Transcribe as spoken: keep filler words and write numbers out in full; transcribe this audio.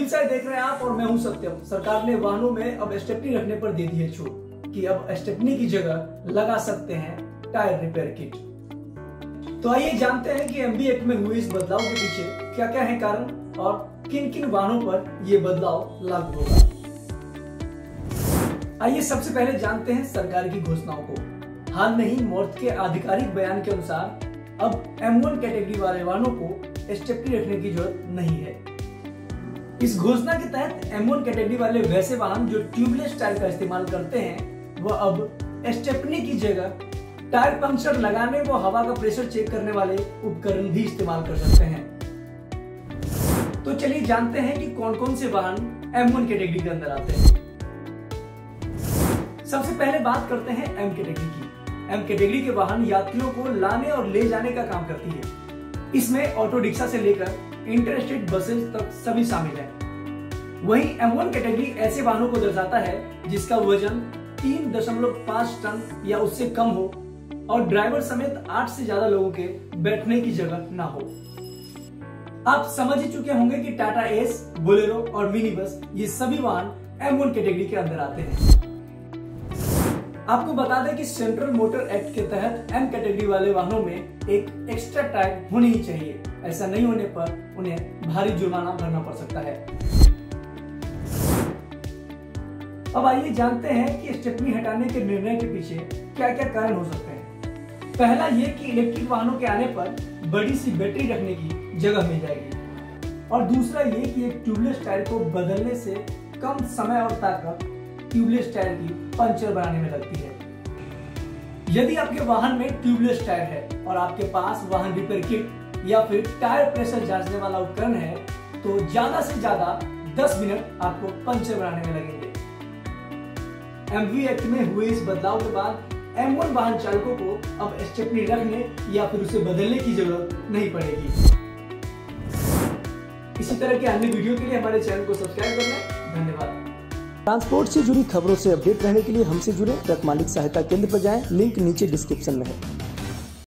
Inside देख रहे हैं आप और मैं हूं सत्यम। सरकार ने वाहनों में अब स्टेपनी रखने पर दे दी है छूट कि अब स्टेपनी की जगह लगा सकते हैं टायर रिपेयर किट। तो आइए जानते हैं कि एमवी एक्ट में हुए इस बदलाव के पीछे क्या क्या है कारण और किन किन वाहनों पर यह बदलाव लागू होगा। आइए सबसे पहले जानते हैं सरकार की घोषणाओं को। हाल में ही मोर्थ के आधिकारिक बयान के अनुसार अब एम वन कैटेगरी वाले वाहनों को स्टेपनी रखने की जरूरत नहीं है। इस घोषणा के तहत एम वन कैटेगरी वाले वैसे वाहन जो ट्यूबलेस टायर का इस्तेमाल करते हैं वह अब स्टेपनी की जगह टायर पंक्चर लगाने व हवा का प्रेशर चेक करने वाले उपकरण भी इस्तेमाल कर सकते हैं। तो चलिए जानते हैं कि कौन कौन से वाहन एम वन कैटेगरी के अंदर आते हैं। सबसे पहले बात करते हैं एम कैटेगरी की। एम कैटेगरी के वाहन यात्रियों को लाने और ले जाने का काम करती है। इसमें ऑटो रिक्शा से लेकर इंटरस्टेट बसेस तक सभी शामिल है। वहीं एम वन कैटेगरी ऐसे वाहनों को दर्शाता है जिसका वजन तीन दशमलव पाँच टन या उससे कम हो और ड्राइवर समेत आठ से ज्यादा लोगों के बैठने की जगह ना हो। आप समझ ही चुके होंगे कि टाटा एस, बोलेरो और मिनी बस ये सभी वाहन एम वन कैटेगरी के अंदर आते हैं। आपको बता दें कि सेंट्रल मोटर एक्ट के तहत एम कैटेगरी वाले वाहनों में एक एक्स्ट्रा टायर होनी ही चाहिए। ऐसा नहीं होने पर उन्हें भारी जुर्माना भरना पड़ सकता है। अब आइए जानते हैं कि स्टेपनी हटाने के निर्णय के पीछे क्या क्या कारण हो सकते हैं। पहला ये कि इलेक्ट्रिक वाहनों के आने पर बड़ी सी बैटरी रखने की जगह मिल जाएगी और दूसरा ये कि एक ट्यूबलेस टायर को बदलने से कम समय और ताकत ट्यूबलेस टायर की पंचर बनाने में लगती है। यदि आपके वाहन में ट्यूबलेस टायर है और आपके पास वाहन रिपेयर किट या फिर टायर प्रेशर जांचने वाला उपकरण है तो ज्यादा से ज्यादा दस मिनट आपको पंचर बनाने में लगेंगे। एमवी एक्ट में हुए इस बदलाव के बाद एम वन वाहन चालकों को अब स्टेपनी रखने या फिर उसे बदलने की जरूरत नहीं पड़ेगी। इसी तरह के अन्य वीडियो के लिए हमारे चैनल को सब्सक्राइब कर लें। धन्यवाद। ट्रांसपोर्ट से जुड़ी खबरों से अपडेट रहने के लिए हमसे जुड़े ट्रक मालिक सहायता केंद्र पर जाएं, लिंक नीचे डिस्क्रिप्शन में है।